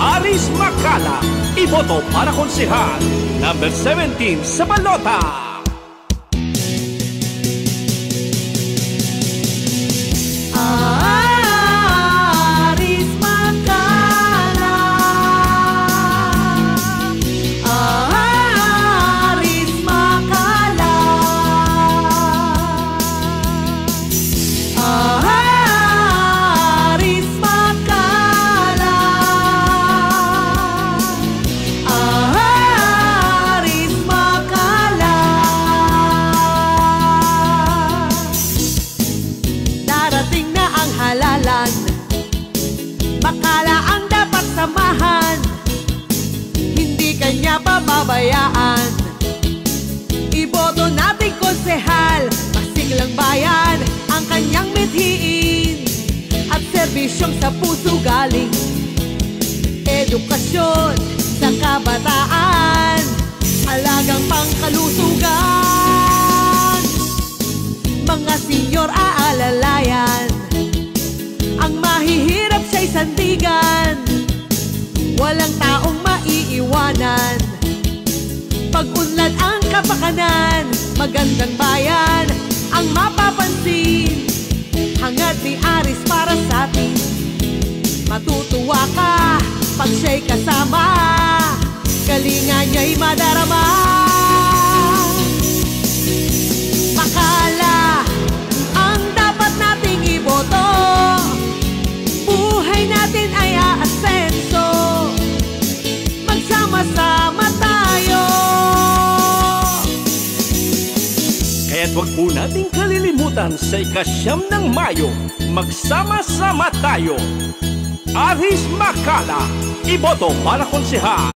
Aris Macala, iboto para konsehal. Number 17 sa balota. Aris Macala, Aris Macala, Aris Macala, Aris Macala. Darating na ang halalan, Macala ang dapat samahan, hindi kanya pababayaan. Iboto nating konsehal, masiglang bayan ang kanyang mithiin, at serbisyong sa puso galing, edukasyon sa kabataan, alagang pangkalusugan. Mga senyor aalalayan, ang mahihirap siya'y sandigan, walang taong maiiwanan. Pag-unlad ang kapakanan, magandang bayan ang mapapansin. Hangad ni Aris para sa atin, matutuwa ka pag siya'y kasama, kalinga niya'y madarama. Macala ang dapat nating iboto, buhay natin ay aasenso, magsama-sama tayo. Kaya't wag po nating kalilimutan sa ika-9 ng Mayo, magsama-sama tayo. Aris Macala, iboto para konsehal.